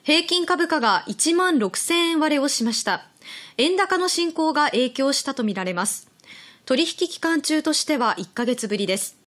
平均株価が1万6000円割れをしました。円高の進行が影響したとみられます。取引期間中としては1ヶ月ぶりです。